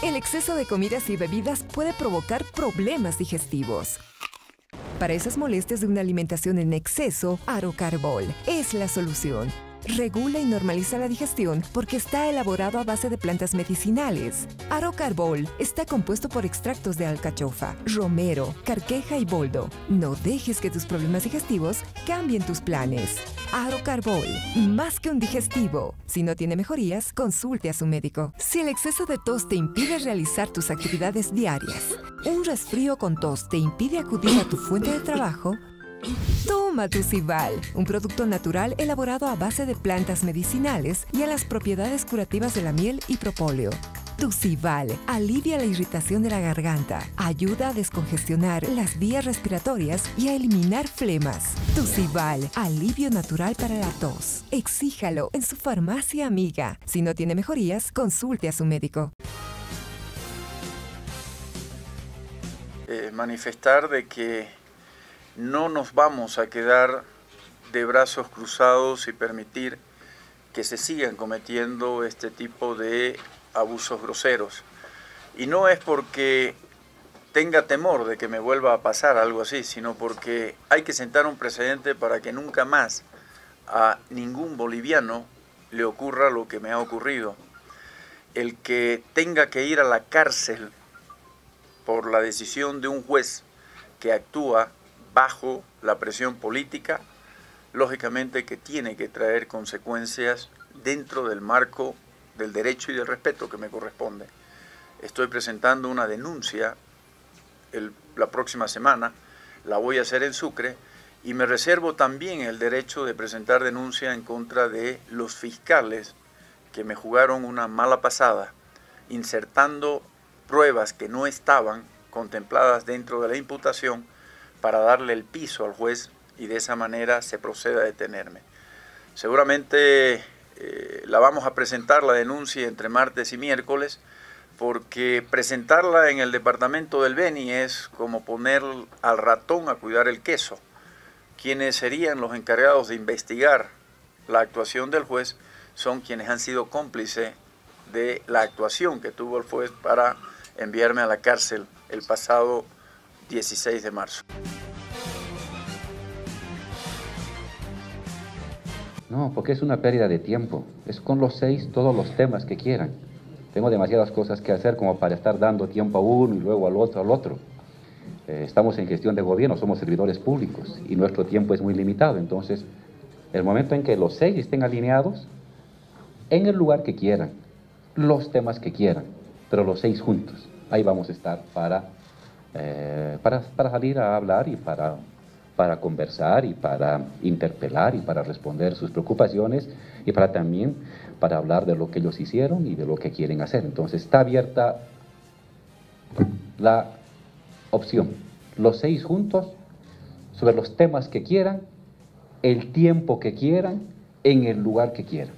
El exceso de comidas y bebidas puede provocar problemas digestivos. Para esas molestias de una alimentación en exceso, Arocarbol es la solución. Regula y normaliza la digestión porque está elaborado a base de plantas medicinales. Arocarbol está compuesto por extractos de alcachofa, romero, carqueja y boldo. No dejes que tus problemas digestivos cambien tus planes. Arocarbol, más que un digestivo. Si no tiene mejorías, consulte a su médico. Si el exceso de tos te impide realizar tus actividades diarias, un resfrío con tos te impide acudir a tu fuente de trabajo, toma Tucival, un producto natural elaborado a base de plantas medicinales y a las propiedades curativas de la miel y propóleo. Tucival alivia la irritación de la garganta, ayuda a descongestionar las vías respiratorias y a eliminar flemas. Tucival, alivio natural para la tos. Exíjalo en su farmacia amiga. Si no tiene mejorías, consulte a su médico. Manifestar de que no nos vamos a quedar de brazos cruzados y permitir que se sigan cometiendo este tipo de abusos groseros. Y no es porque tenga temor de que me vuelva a pasar algo así, sino porque hay que sentar un precedente para que nunca más a ningún boliviano le ocurra lo que me ha ocurrido. El que tenga que ir a la cárcel por la decisión de un juez que actúa bajo la presión política, lógicamente que tiene que traer consecuencias dentro del marco del derecho y del respeto que me corresponde. Estoy presentando una denuncia la próxima semana, la voy a hacer en Sucre, y me reservo también el derecho de presentar denuncia en contra de los fiscales que me jugaron una mala pasada, insertando pruebas que no estaban contempladas dentro de la imputación, para darle el piso al juez y de esa manera se proceda a detenerme. Seguramente la vamos a presentar la denuncia entre martes y miércoles, porque presentarla en el departamento del Beni es como poner al ratón a cuidar el queso. Quienes serían los encargados de investigar la actuación del juez son quienes han sido cómplices de la actuación que tuvo el juez para enviarme a la cárcel el pasado 16 de marzo. No, porque es una pérdida de tiempo. Es con los 6 todos los temas que quieran. Tengo demasiadas cosas que hacer como para estar dando tiempo a uno y luego al otro. Estamos en gestión de gobierno, somos servidores públicos y nuestro tiempo es muy limitado. Entonces, el momento en que los 6 estén alineados, en el lugar que quieran, los temas que quieran, pero los 6 juntos, ahí vamos a estar para salir a hablar y para conversar y para interpelar y para responder sus preocupaciones y también para hablar de lo que ellos hicieron y de lo que quieren hacer. Entonces está abierta la opción, los 6 juntos, sobre los temas que quieran, el tiempo que quieran, en el lugar que quieran.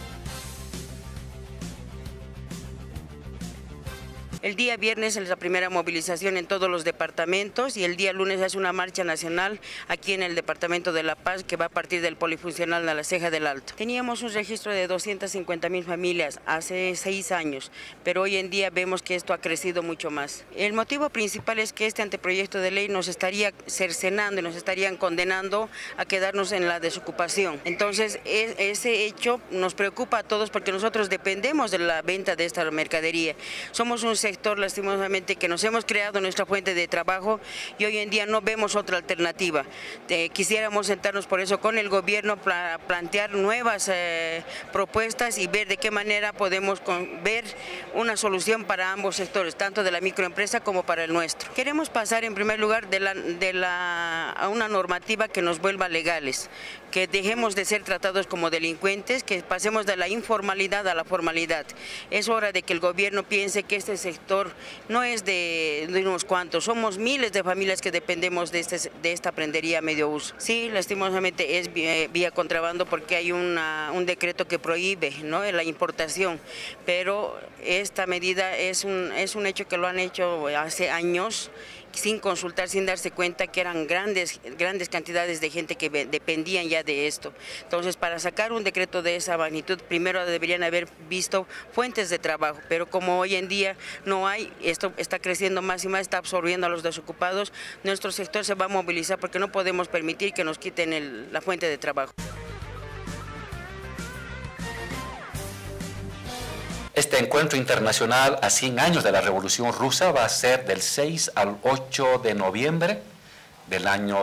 El día viernes es la primera movilización en todos los departamentos y el día lunes es una marcha nacional aquí en el departamento de La Paz que va a partir del polifuncional de la Ceja del Alto. Teníamos un registro de 250.000 familias hace 6 años, pero hoy en día vemos que esto ha crecido mucho más. El motivo principal es que este anteproyecto de ley nos estaría cercenando y nos estarían condenando a quedarnos en la desocupación. Entonces ese hecho nos preocupa a todos porque nosotros dependemos de la venta de esta mercadería. Somos un sector lastimosamente que nos hemos creado nuestra fuente de trabajo y hoy en día no vemos otra alternativa. Quisiéramos sentarnos por eso con el gobierno para plantear nuevas propuestas y ver de qué manera podemos ver una solución para ambos sectores, tanto de la microempresa como para el nuestro. Queremos pasar en primer lugar a una normativa que nos vuelva legales, que dejemos de ser tratados como delincuentes, que pasemos de la informalidad a la formalidad. Es hora de que el gobierno piense que este sector no es de unos cuantos, somos miles de familias que dependemos de esta prendería a medio uso. Sí, lastimosamente es vía contrabando porque hay un decreto que prohíbe, ¿no?, la importación, pero esta medida es un hecho que lo han hecho hace años sin consultar, sin darse cuenta que eran grandes cantidades de gente que dependían ya de esto. Entonces, para sacar un decreto de esa magnitud, primero deberían haber visto fuentes de trabajo, pero como hoy en día no hay, esto está creciendo más y más, está absorbiendo a los desocupados, nuestro sector se va a movilizar porque no podemos permitir que nos quiten la fuente de trabajo. Este encuentro internacional a 100 años de la Revolución Rusa va a ser del 6 al 8 de noviembre del año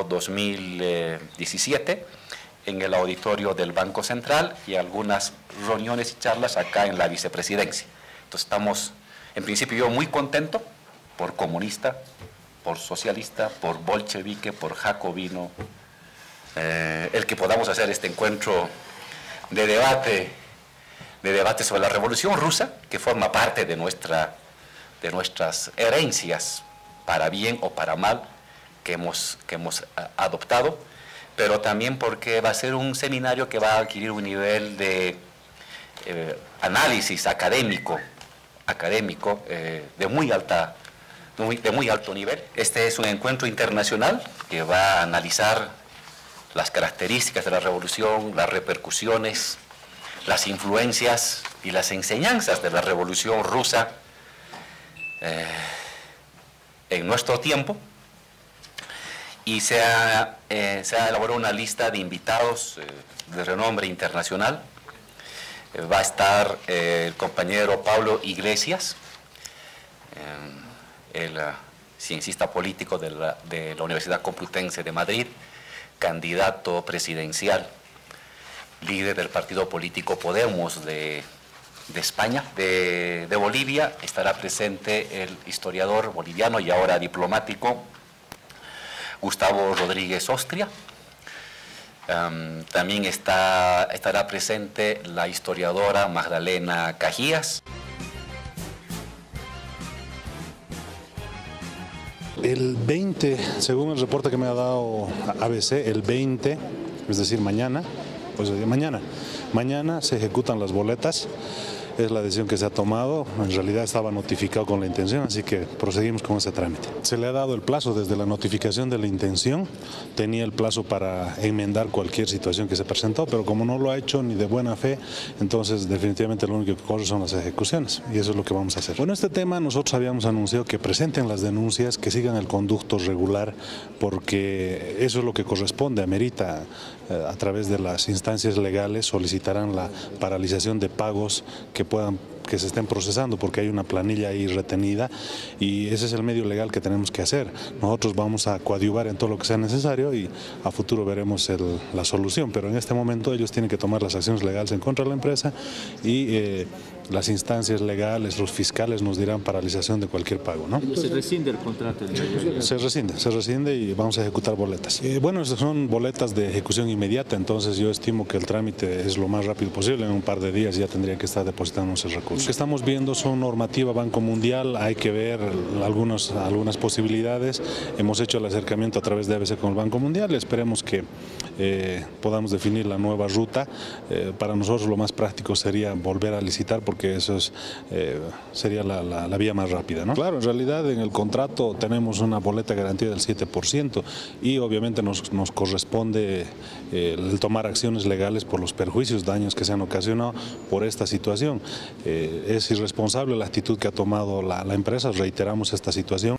2017 en el auditorio del Banco Central y algunas reuniones y charlas acá en la vicepresidencia. Entonces estamos, en principio yo muy contento por comunista, por socialista, por bolchevique, por jacobino, el que podamos hacer este encuentro de debate sobre la Revolución Rusa, que forma parte de nuestras herencias, para bien o para mal, que hemos adoptado, pero también porque va a ser un seminario que va a adquirir un nivel de análisis académico de muy alto nivel. Este es un encuentro internacional que va a analizar las características de la revolución, las repercusiones, las influencias y las enseñanzas de la Revolución Rusa en nuestro tiempo, y se ha elaborado una lista de invitados de renombre internacional. Va a estar el compañero Pablo Iglesias, el ciencista político de la Universidad Complutense de Madrid, candidato presidencial, líder del partido político Podemos de España. De Bolivia estará presente el historiador boliviano y ahora diplomático Gustavo Rodríguez Ostria. También estará presente la historiadora Magdalena Cajías. El 20, según el reporte que me ha dado ABC, el 20, es decir, mañana se ejecutan las boletas. Es la decisión que se ha tomado, en realidad estaba notificado con la intención, así que proseguimos con ese trámite. Se le ha dado el plazo desde la notificación de la intención, tenía el plazo para enmendar cualquier situación que se presentó, pero como no lo ha hecho ni de buena fe, entonces definitivamente lo único que corre son las ejecuciones, y eso es lo que vamos a hacer. Bueno, este tema nosotros habíamos anunciado que presenten las denuncias, que sigan el conducto regular, porque eso es lo que corresponde, amerita. A través de las instancias legales solicitarán la paralización de pagos que se estén procesando, porque hay una planilla ahí retenida, y ese es el medio legal que tenemos que hacer. Nosotros vamos a coadyuvar en todo lo que sea necesario y a futuro veremos la solución, pero en este momento ellos tienen que tomar las acciones legales en contra de la empresa, y las instancias legales, los fiscales nos dirán paralización de cualquier pago, ¿no? ¿Se rescinde el contrato? Se rescinde y vamos a ejecutar boletas. Bueno, estas son boletas de ejecución inmediata, entonces yo estimo que el trámite es lo más rápido posible, en un par de días ya tendría que estar depositando esos recursos. Lo que estamos viendo son normativa Banco Mundial, hay que ver algunas posibilidades. Hemos hecho el acercamiento a través de ABC con el Banco Mundial, esperemos que podamos definir la nueva ruta. Para nosotros lo más práctico sería volver a licitar, porque eso sería la vía más rápida, ¿no? Claro, en realidad en el contrato tenemos una boleta garantía del 7% y obviamente nos corresponde el tomar acciones legales por los perjuicios, daños que se han ocasionado por esta situación. Es irresponsable la actitud que ha tomado la empresa, reiteramos esta situación.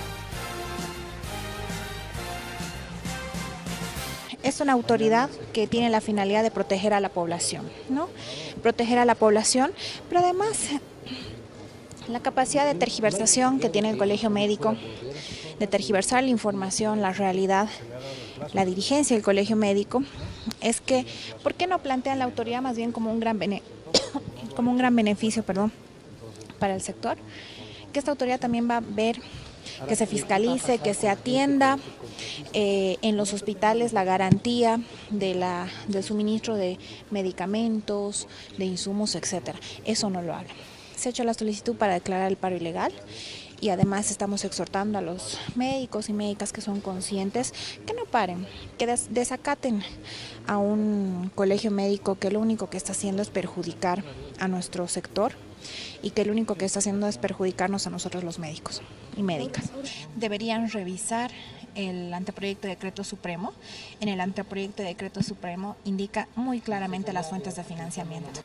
Es una autoridad que tiene la finalidad de proteger a la población, ¿no? Proteger a la población, pero además la capacidad de tergiversación que tiene el colegio médico, de tergiversar la información, la realidad, la dirigencia del colegio médico, es que, ¿por qué no plantean la autoridad más bien como un gran beneficio, para el sector? Que esta autoridad también va a ver que se fiscalice, que se atienda en los hospitales la garantía del suministro de medicamentos, de insumos, etcétera. Eso no lo habla. Se ha hecho la solicitud para declarar el paro ilegal y además estamos exhortando a los médicos y médicas que son conscientes que no paren, que desacaten a un colegio médico que lo único que está haciendo es perjudicar a nuestro sector y que lo único que está haciendo es perjudicarnos a nosotros los médicos. y médicas. Deberían revisar el anteproyecto de decreto supremo. En el anteproyecto de decreto supremo indica muy claramente las fuentes de financiamiento.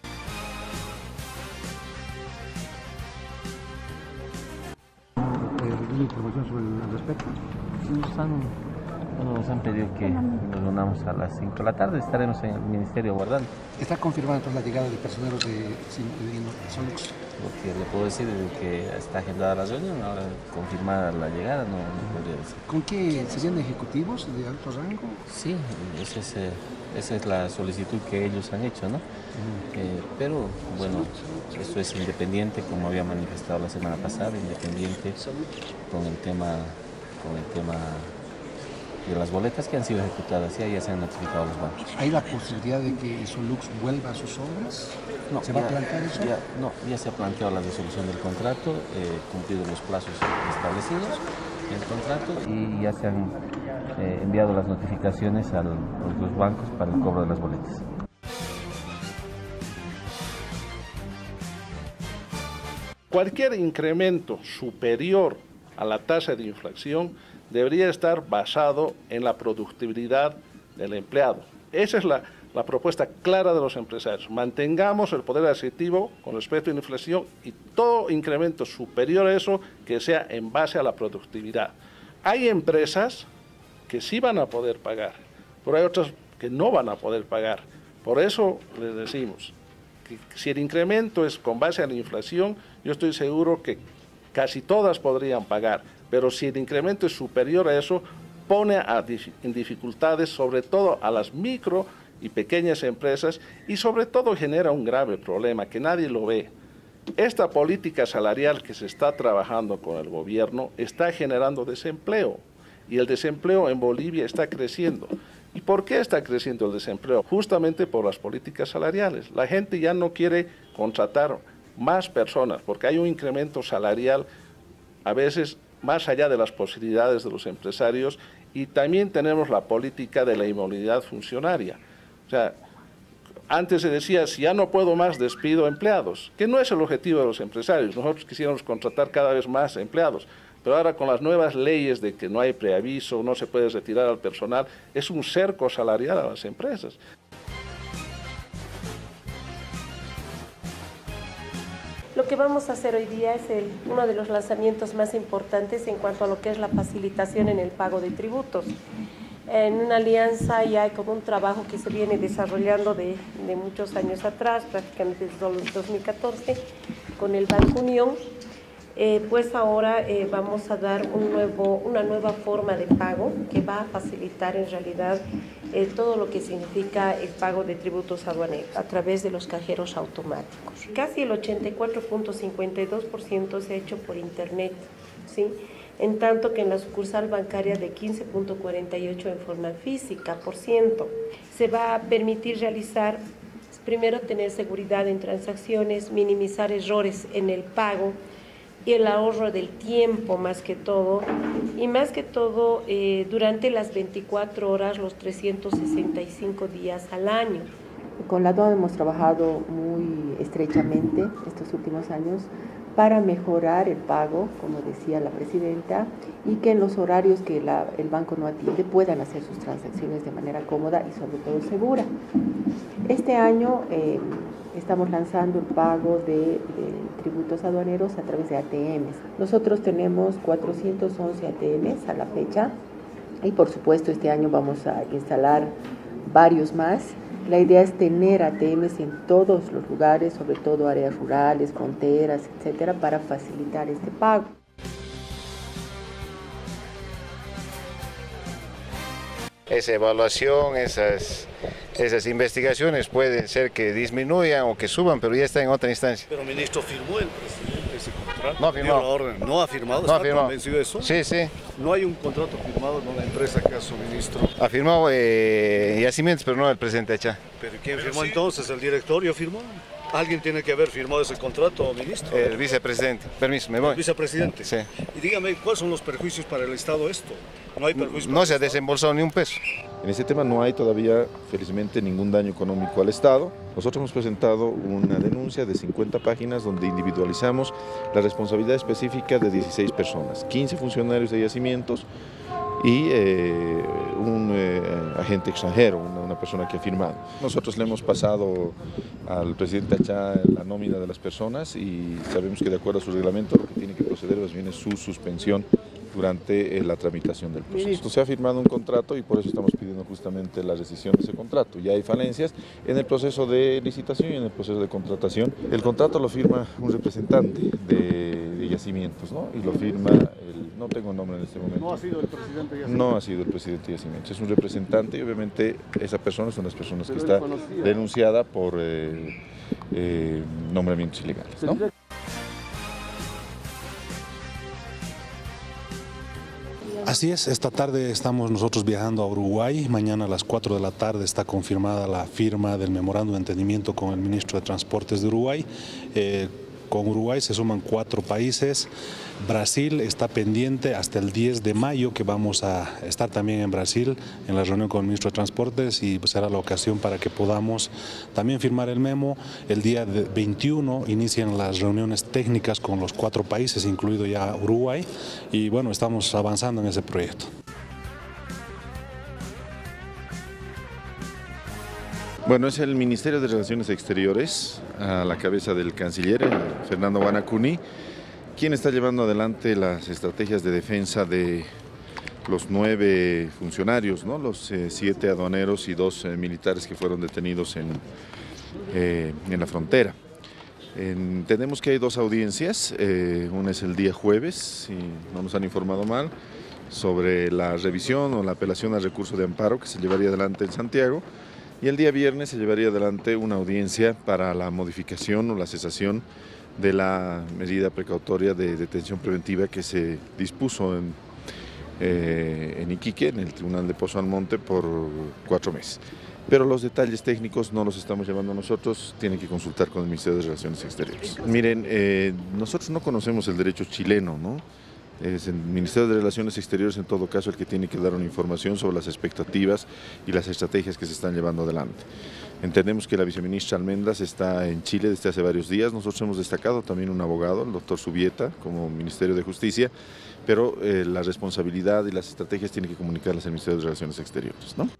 ¿Alguna información sobre el respecto? Nos han pedido que nos reunamos a las 5 de la tarde, estaremos en el Ministerio guardando. ¿Está confirmada entonces la llegada de personeros de Solux? Lo que le puedo decir es que está agendada la reunión, ahora confirmada la llegada no podría decir. ¿Con qué serían ejecutivos de alto rango? Sí, esa es la solicitud que ellos han hecho, ¿no? Pero bueno, eso es independiente, como había manifestado la semana pasada, independiente con el tema de las boletas que han sido ejecutadas, ya se han notificado los bancos. ¿Hay la posibilidad de que Solux vuelva a sus obras? No, ¿Se va a plantear eso? Ya se ha planteado la resolución del contrato, cumplidos los plazos establecidos en el contrato y ya se han enviado las notificaciones a los bancos para el cobro de las boletas. Cualquier incremento superior a la tasa de inflación debería estar basado en la productividad del empleado. Esa es la propuesta clara de los empresarios. Mantengamos el poder adquisitivo con respecto a la inflación y todo incremento superior a eso que sea en base a la productividad. Hay empresas que sí van a poder pagar, pero hay otras que no van a poder pagar. Por eso les decimos que si el incremento es con base a la inflación, yo estoy seguro que casi todas podrían pagar, pero si el incremento es superior a eso, pone en dificultades sobre todo a las micro y pequeñas empresas y sobre todo genera un grave problema que nadie lo ve. Esta política salarial que se está trabajando con el gobierno está generando desempleo y el desempleo en Bolivia está creciendo. ¿Y por qué está creciendo el desempleo? Justamente por las políticas salariales. La gente ya no quiere contratar más personas porque hay un incremento salarial a veces más allá de las posibilidades de los empresarios y también tenemos la política de la inmovilidad funcionaria. O sea, antes se decía, si ya no puedo más, despido empleados, que no es el objetivo de los empresarios. Nosotros quisiéramos contratar cada vez más empleados, pero ahora con las nuevas leyes de que no hay preaviso, no se puede retirar al personal, es un cerco salarial a las empresas. Lo que vamos a hacer hoy día es uno de los lanzamientos más importantes en cuanto a lo que es la facilitación en el pago de tributos. En una alianza ya hay como un trabajo que se viene desarrollando de muchos años atrás, prácticamente desde 2014, con el Banco Unión. Pues ahora vamos a dar una nueva forma de pago que va a facilitar en realidad todo lo que significa el pago de tributos aduaneros a través de los cajeros automáticos. Casi el 84.52% se ha hecho por internet, ¿sí? En tanto que en la sucursal bancaria de 15.48% en forma física por ciento. Se va a permitir realizar, primero tener seguridad en transacciones, minimizar errores en el pago, y el ahorro del tiempo más que todo, y más que todo durante las 24 horas, los 365 días al año. Con la DOM hemos trabajado muy estrechamente estos últimos años para mejorar el pago, como decía la presidenta, y que en los horarios que el banco no atiende puedan hacer sus transacciones de manera cómoda y sobre todo segura. Este año estamos lanzando el pago de tributos aduaneros a través de ATMs. Nosotros tenemos 411 ATMs a la fecha y por supuesto este año vamos a instalar varios más. La idea es tener ATMs en todos los lugares, sobre todo áreas rurales, fronteras, etcétera, para facilitar este pago. Esa evaluación, esas investigaciones pueden ser que disminuyan o que suban, pero ya está en otra instancia. Pero ministro, ¿firmó el presidente ese contrato? No ha firmado. La orden. ¿No ha firmado? No ¿Está ha firmado. convencido de eso? Sí, sí. ¿No hay un contrato firmado en una empresa acaso, ministro? Ha firmado Yacimientos, pero no el presidente Achá. ¿Pero quién firmó entonces? ¿El directorio firmó? ¿Alguien tiene que haber firmado ese contrato, ministro? El vicepresidente. Permiso, me voy. ¿El vicepresidente? Sí. Y dígame, ¿cuáles son los perjuicios para el Estado esto? ¿No hay perjuicios? No se ha desembolsado ni un peso. En ese tema no hay todavía, felizmente, ningún daño económico al Estado. Nosotros hemos presentado una denuncia de 50 páginas donde individualizamos la responsabilidad específica de 16 personas, 15 funcionarios de yacimientos y un agente extranjero, una persona que ha firmado. Nosotros le hemos pasado al presidente Achá la nómina de las personas y sabemos que de acuerdo a su reglamento lo que tiene que proceder más bien es su suspensión durante la tramitación del proceso. Se ha firmado un contrato y por eso estamos pidiendo justamente la rescisión de ese contrato. Ya hay falencias en el proceso de licitación y en el proceso de contratación. El contrato lo firma un representante de yacimientos, ¿no? Y lo firma, no tengo nombre en este momento. ¿No ha sido el presidente de yacimientos? No ha sido el presidente de yacimientos, es un representante y obviamente esa persona es una de las personas que está denunciada por nombramientos ilegales, ¿no? Así es, esta tarde estamos nosotros viajando a Uruguay. Mañana a las 4 de la tarde está confirmada la firma del memorándum de entendimiento con el ministro de Transportes de Uruguay. Con Uruguay se suman 4 países. Brasil está pendiente hasta el 10 de mayo, que vamos a estar también en Brasil en la reunión con el ministro de Transportes y pues será la ocasión para que podamos también firmar el memo. El día 21 inician las reuniones técnicas con los 4 países, incluido ya Uruguay, y bueno, estamos avanzando en ese proyecto. Bueno, es el Ministerio de Relaciones Exteriores, a la cabeza del canciller, Fernando Guanacuni, quien está llevando adelante las estrategias de defensa de los 9 funcionarios, ¿no? Los 7 aduaneros y 2 militares que fueron detenidos en la frontera. Entendemos que hay 2 audiencias, una es el día jueves, si no nos han informado mal, sobre la revisión o la apelación al recurso de amparo que se llevaría adelante en Santiago. Y el día viernes se llevaría adelante una audiencia para la modificación o la cesación de la medida precautoria de detención preventiva que se dispuso en Iquique, en el Tribunal de Pozo Almonte, por 4 meses. Pero los detalles técnicos no los estamos llevando nosotros, tienen que consultar con el Ministerio de Relaciones Exteriores. Miren, nosotros no conocemos el derecho chileno, ¿no? Es el Ministerio de Relaciones Exteriores en todo caso el que tiene que dar una información sobre las expectativas y las estrategias que se están llevando adelante. Entendemos que la viceministra Almendras está en Chile desde hace varios días. Nosotros hemos destacado también un abogado, el doctor Subieta, como Ministerio de Justicia, pero la responsabilidad y las estrategias tienen que comunicarlas al Ministerio de Relaciones Exteriores, ¿no?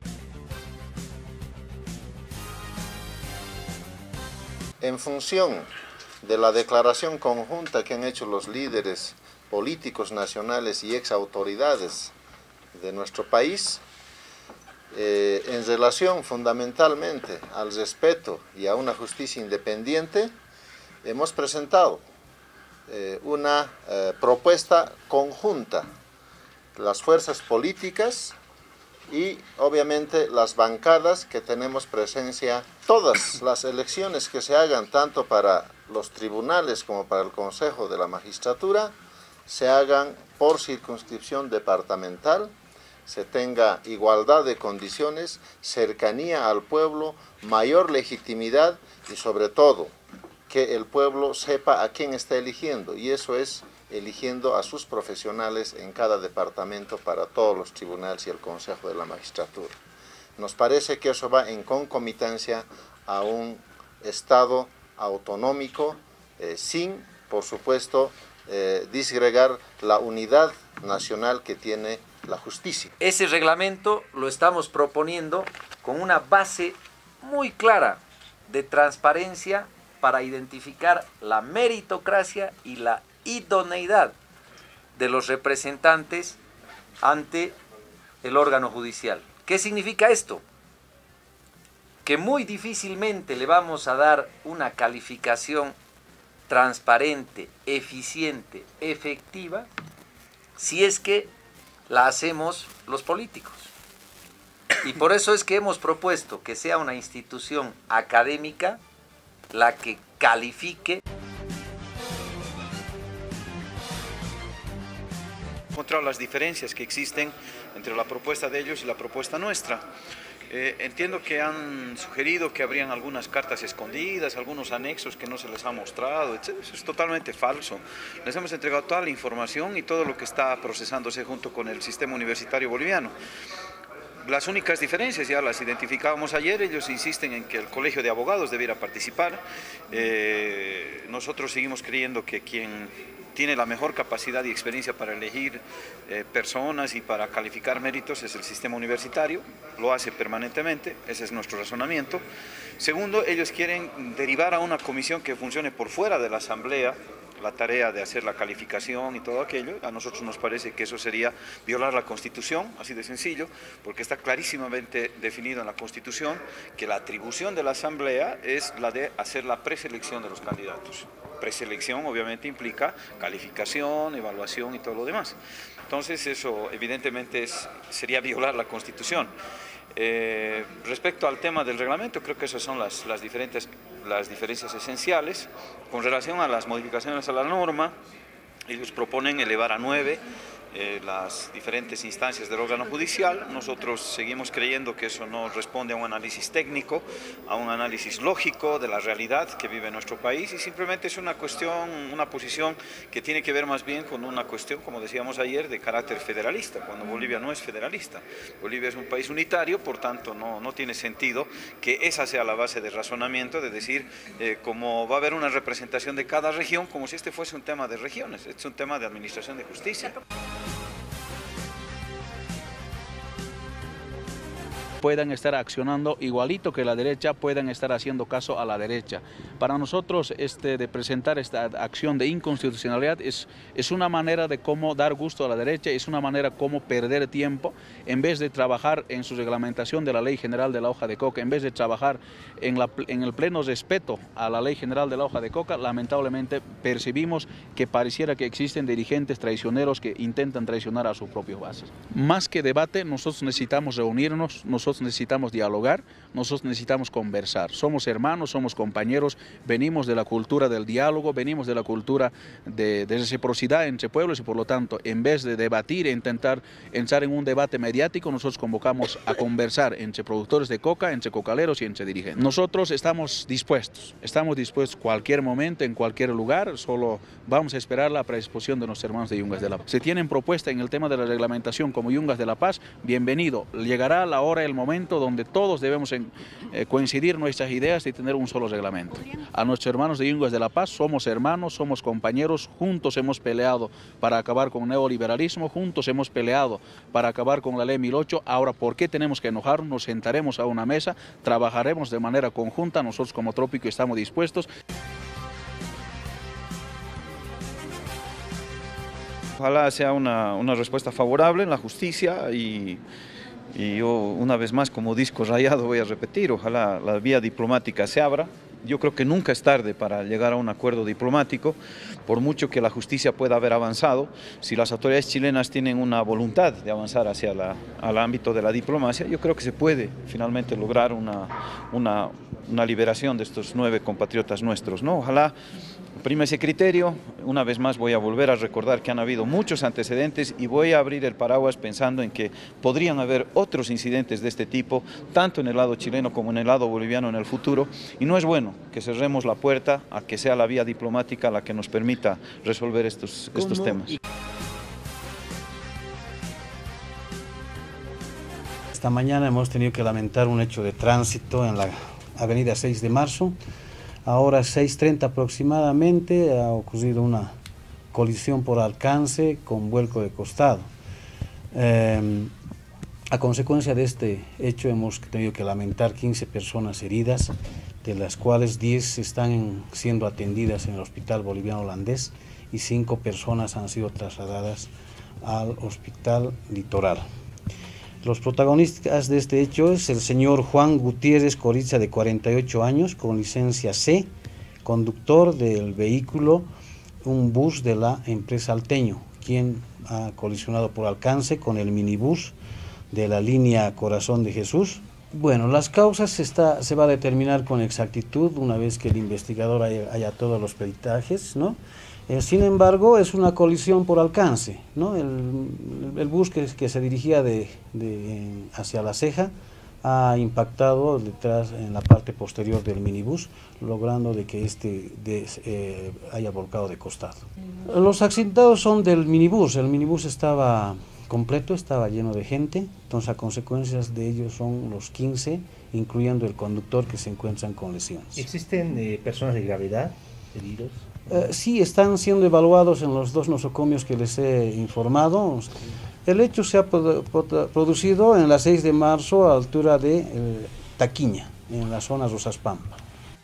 En función de la declaración conjunta que han hecho los líderes políticos nacionales y ex autoridades de nuestro país, en relación fundamentalmente al respeto y a una justicia independiente, hemos presentado una propuesta conjunta, las fuerzas políticas y obviamente las bancadas que tenemos presencia. Todas las elecciones que se hagan, tanto para los tribunales como para el Consejo de la Magistratura, se hagan por circunscripción departamental, se tenga igualdad de condiciones, cercanía al pueblo, mayor legitimidad y sobre todo que el pueblo sepa a quién está eligiendo, y eso es eligiendo a sus profesionales en cada departamento para todos los tribunales y el Consejo de la Magistratura. Nos parece que eso va en concomitancia a un Estado autonómico sin, por supuesto, disgregar la unidad nacional que tiene la justicia. Ese reglamento lo estamos proponiendo con una base muy clara de transparencia para identificar la meritocracia y la idoneidad de los representantes ante el órgano judicial. ¿Qué significa esto? Que muy difícilmente le vamos a dar una calificación transparente, eficiente, efectiva, si es que la hacemos los políticos. Y por eso es que hemos propuesto que sea una institución académica la que califique. Encontrar las diferencias que existen entre la propuesta de ellos y la propuesta nuestra. Entiendo que han sugerido que habrían algunas cartas escondidas, algunos anexos que no se les ha mostrado, etc. Eso es totalmente falso. Les hemos entregado toda la información y todo lo que está procesándose junto con el sistema universitario boliviano. Las únicas diferencias ya las identificábamos ayer, ellos insisten en que el Colegio de Abogados debiera participar. Nosotros seguimos creyendo que quien tiene la mejor capacidad y experiencia para elegir personas y para calificar méritos es el sistema universitario, lo hace permanentemente, ese es nuestro razonamiento. Segundo, ellos quieren derivar a una comisión que funcione por fuera de la Asamblea la tarea de hacer la calificación y todo aquello. A nosotros nos parece que eso sería violar la Constitución, así de sencillo, porque está clarísimamente definido en la Constitución que la atribución de la Asamblea es la de hacer la preselección de los candidatos. Preselección obviamente implica calificación, evaluación y todo lo demás. Entonces eso evidentemente sería violar la Constitución. Respecto al tema del reglamento, creo que esas son las diferencias esenciales. Con relación a las modificaciones a la norma, ellos proponen elevar a 9 las diferentes instancias del órgano judicial. Nosotros seguimos creyendo que eso no responde a un análisis técnico, a un análisis lógico de la realidad que vive nuestro país, y simplemente es una cuestión, una posición que tiene que ver más bien con una cuestión, como decíamos ayer, de carácter federalista, cuando Bolivia no es federalista. Bolivia es un país unitario, por tanto no tiene sentido que esa sea la base de razonamiento, de decir, como va a haber una representación de cada región, como si este fuese un tema de regiones, es un tema de administración de justicia. Puedan estar accionando igualito que la derecha, puedan estar haciendo caso a la derecha. Para nosotros de presentar esta acción de inconstitucionalidad es una manera de cómo dar gusto a la derecha, es una manera como perder tiempo en vez de trabajar en su reglamentación de la Ley General de la Hoja de Coca, en vez de trabajar en el pleno respeto a la Ley General de la Hoja de Coca. Lamentablemente percibimos que pareciera que existen dirigentes traicioneros que intentan traicionar a sus propios bases. Más que debate, nosotros necesitamos reunirnos, nosotros necesitamos dialogar, nosotros necesitamos conversar. Somos hermanos, somos compañeros, venimos de la cultura del diálogo, venimos de la cultura de reciprocidad entre pueblos, y por lo tanto, en vez de debatir e intentar entrar en un debate mediático, nosotros convocamos a conversar entre productores de coca, entre cocaleros y entre dirigentes. Nosotros estamos dispuestos cualquier momento, en cualquier lugar, solo vamos a esperar la predisposición de nuestros hermanos de Yungas de la Paz. Si tienen propuesta en el tema de la reglamentación como Yungas de la Paz, bienvenido. Llegará la hora, el momento donde todos debemos coincidir nuestras ideas y tener un solo reglamento. A nuestros hermanos de Yungas de la Paz, somos hermanos, somos compañeros, juntos hemos peleado para acabar con el neoliberalismo, juntos hemos peleado para acabar con la ley 1008. Ahora, ¿por qué tenemos que enojarnos? Nos sentaremos a una mesa, trabajaremos de manera conjunta, nosotros como Trópico estamos dispuestos. Ojalá sea una respuesta favorable en la justicia y yo una vez más como disco rayado voy a repetir, ojalá la vía diplomática se abra. Yo creo que nunca es tarde para llegar a un acuerdo diplomático, por mucho que la justicia pueda haber avanzado. Si las autoridades chilenas tienen una voluntad de avanzar hacia al ámbito de la diplomacia, yo creo que se puede finalmente lograr una liberación de estos 9 compatriotas nuestros, ¿no? Ojalá prime ese criterio. Una vez más voy a volver a recordar que han habido muchos antecedentes y voy a abrir el paraguas pensando en que podrían haber otros incidentes de este tipo, tanto en el lado chileno como en el lado boliviano en el futuro, y no es bueno que cerremos la puerta a que sea la vía diplomática la que nos permita resolver estos temas. Esta mañana hemos tenido que lamentar un hecho de tránsito en la avenida 6 de marzo. Ahora 6:30 aproximadamente ha ocurrido una colisión por alcance con vuelco de costado. A consecuencia de este hecho hemos tenido que lamentar 15 personas heridas, de las cuales 10 están siendo atendidas en el Hospital Boliviano Holandés y 5 personas han sido trasladadas al Hospital Litoral. Los protagonistas de este hecho es el señor Juan Gutiérrez Coriza, de 48 años, con licencia C, conductor del vehículo, un bus de la empresa Alteño, quien ha colisionado por alcance con el minibús de la línea Corazón de Jesús. Bueno, las causas se va a determinar con exactitud una vez que el investigador haya todos los peritajes, ¿no? Sin embargo, es una colisión por alcance, ¿no? El bus que se dirigía hacia La Ceja ha impactado detrás en la parte posterior del minibús, logrando de que haya volcado de costado. Los accidentados son del minibús. El minibús estaba completo, estaba lleno de gente, entonces a consecuencias de ello son los 15, incluyendo el conductor, que se encuentran con lesiones. ¿Existen personas de gravedad heridos? Sí, están siendo evaluados en los 2 nosocomios que les he informado. El hecho se ha producido en la 6 de marzo a altura de Taquiña, en la zona Rosas Pampa.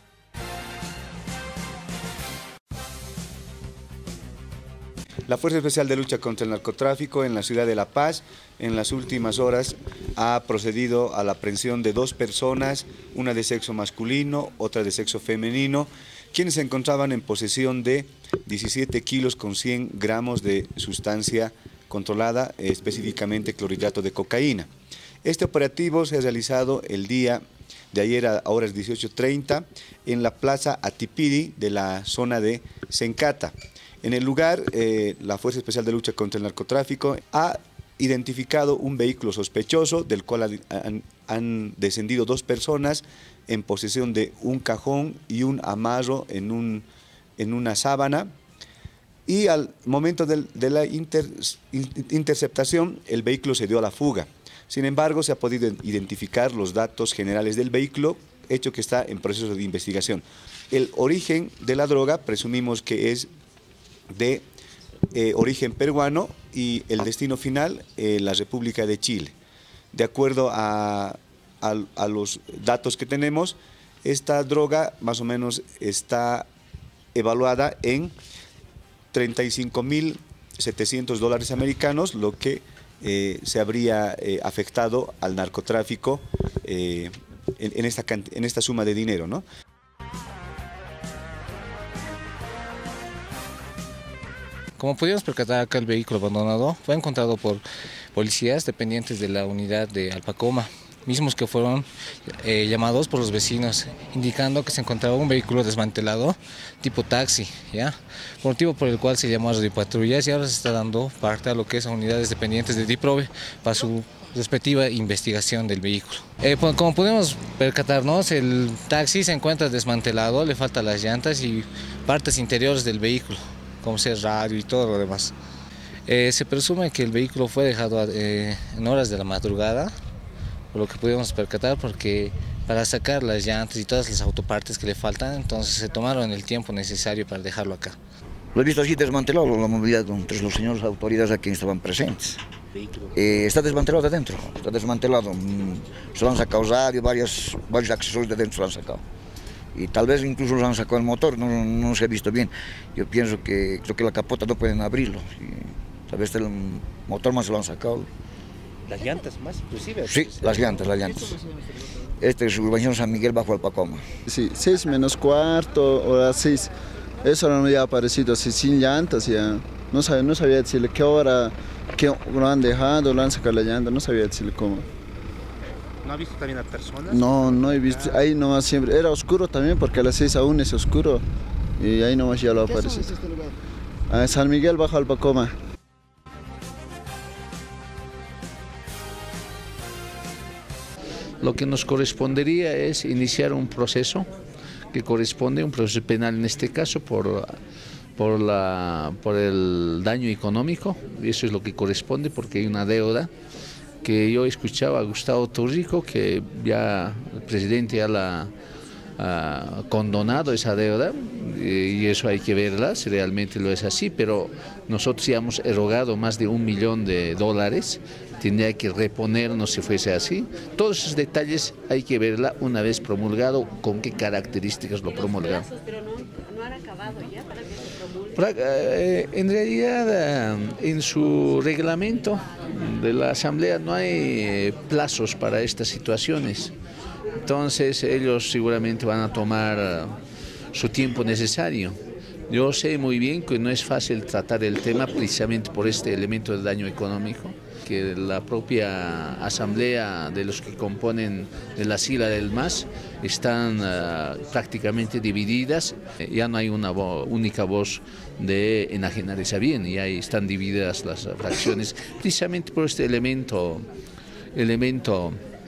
La Fuerza Especial de Lucha contra el Narcotráfico en la ciudad de La Paz en las últimas horas ha procedido a la aprehensión de 2 personas, una de sexo masculino, otra de sexo femenino, quienes se encontraban en posesión de 17 kilos con 100 gramos de sustancia controlada, específicamente clorhidrato de cocaína. Este operativo se ha realizado el día de ayer a horas 18:30 en la plaza Atipiri de la zona de Sencata. En el lugar, la Fuerza Especial de Lucha contra el Narcotráfico ha identificado un vehículo sospechoso del cual han descendido 2 personas en posesión de un cajón y un amarro en una sábana, y al momento de la interceptación el vehículo se dio a la fuga. Sin embargo, se ha podido identificar los datos generales del vehículo, hecho que está en proceso de investigación. El origen de la droga presumimos que es de origen peruano y el destino final la República de Chile. De acuerdo a los datos que tenemos, esta droga más o menos está evaluada en $35.700 americanos, lo que se habría afectado al narcotráfico en esta suma de dinero, ¿no? Como pudimos percatar, acá el vehículo abandonado fue encontrado por policías dependientes de la unidad de Alpacoma, mismos que fueron llamados por los vecinos, indicando que se encontraba un vehículo desmantelado tipo taxi, ¿ya? Motivo por el cual se llamó a radiopatrullas, y ahora se está dando parte a lo que es a unidades dependientes de DIPROVE para su respectiva investigación del vehículo. Como podemos percatarnos, el taxi se encuentra desmantelado, le faltan las llantas y partes interiores del vehículo, como ser radio y todo lo demás. Se presume que el vehículo fue dejado en horas de la madrugada, por lo que pudimos percatar, porque para sacar las llantas y todas las autopartes que le faltan, entonces se tomaron el tiempo necesario para dejarlo acá. Lo he visto así desmantelado, la movilidad entre los señores autoridades aquí estaban presentes. Está desmantelado de dentro, está desmantelado. Se lo han sacado radio, varios accesorios de dentro se lo han sacado. Y tal vez incluso lo han sacado el motor, no se ha visto bien. Yo pienso que creo que la capota no pueden abrirlo. Tal vez el motor más se lo han sacado. ¿Las llantas más inclusive? Sí, las llantas. Este es Urbanización San Miguel bajo Alpacoma. Sí, 6 menos cuarto, hora 6. Eso no había aparecido así sin llantas ya. No sabía decirle qué hora, qué lo han dejado, lo han sacado la llanta, no sabía decirle cómo. ¿No ha visto también a personas? No he visto, ahí nomás siempre, era oscuro también porque a las 6 aún es oscuro y ahí nomás ya lo apareció. ¿Qué zona es este lugar? San Miguel bajo Alpacoma. Lo que nos correspondería es iniciar un proceso que corresponde, un proceso penal en este caso, por el daño económico. Eso es lo que corresponde, porque hay una deuda que yo escuchaba a Gustavo Torrico, que ya el presidente ya la ha condonado esa deuda, y eso hay que verla si realmente lo es así, pero nosotros ya hemos erogado más de $1 millón, tendría que reponernos si fuese así. Todos esos detalles hay que verla una vez promulgado, con qué características lo promulgamos. Pero no han acabado ya para que se promulgue. En realidad, en su reglamento de la Asamblea no hay plazos para estas situaciones. Entonces ellos seguramente van a tomar su tiempo necesario. Yo sé muy bien que no es fácil tratar el tema precisamente por este elemento de daño económico, que la propia asamblea de los que componen de la sigla del MAS están prácticamente divididas. Ya no hay una única voz de enajenar esa bien, y ahí están divididas las fracciones precisamente por este elemento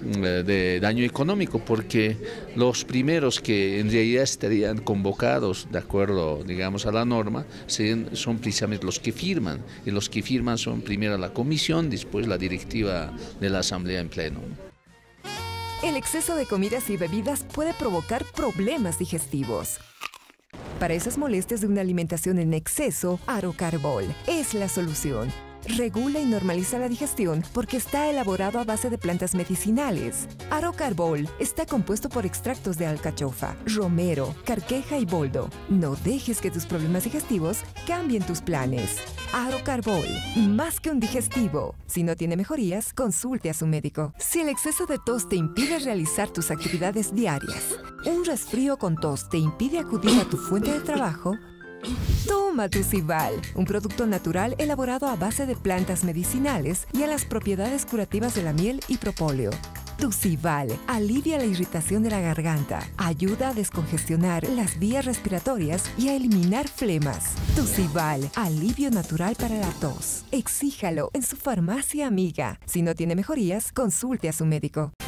de daño económico, porque los primeros que en realidad estarían convocados de acuerdo, digamos, a la norma son precisamente los que firman, y los que firman son primero la comisión, después la directiva de la asamblea en pleno. El exceso de comidas y bebidas puede provocar problemas digestivos. Para esas molestias de una alimentación en exceso, Arocarbol es la solución. Regula y normaliza la digestión porque está elaborado a base de plantas medicinales. Arocarbol está compuesto por extractos de alcachofa, romero, carqueja y boldo. No dejes que tus problemas digestivos cambien tus planes. Arocarbol, más que un digestivo. Si no tiene mejorías, consulte a su médico. Si el exceso de tos te impide realizar tus actividades diarias, un resfrío con tos te impide acudir a tu fuente de trabajo, toma Tucival, un producto natural elaborado a base de plantas medicinales y a las propiedades curativas de la miel y propóleo. Tucival alivia la irritación de la garganta, ayuda a descongestionar las vías respiratorias y a eliminar flemas. Tucival, alivio natural para la tos. Exíjalo en su farmacia amiga. Si no tiene mejorías, consulte a su médico.